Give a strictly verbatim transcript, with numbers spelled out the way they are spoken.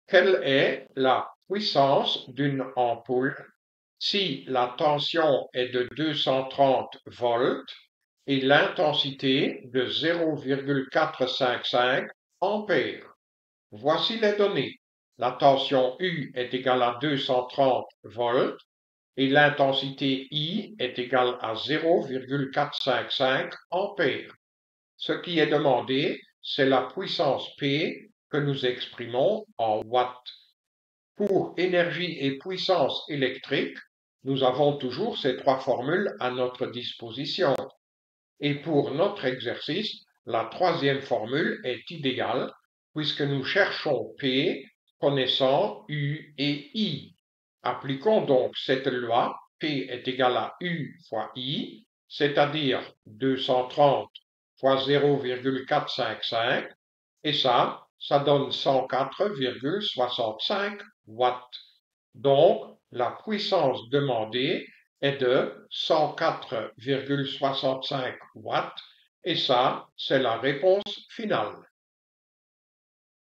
Quelle est la puissance d'une ampoule si la tension est de deux cent trente volts et l'intensité de zéro virgule quatre cent cinquante-cinq ampères? Voici les données. La tension U est égale à deux cent trente volts et l'intensité I est égale à zéro virgule quatre cent cinquante-cinq ampères. Ce qui est demandé, c'est la puissance P que nous exprimons en watts. Pour énergie et puissance électrique, nous avons toujours ces trois formules à notre disposition. Et pour notre exercice, la troisième formule est idéale puisque nous cherchons P connaissant U et I. Appliquons donc cette loi, P est égal à U fois I, c'est-à-dire deux cent trente fois zéro virgule quatre cent cinquante-cinq, et ça, ça donne cent quatre virgule soixante-cinq watts. Donc, la puissance demandée est de cent quatre virgule soixante-cinq watts, et ça, c'est la réponse finale.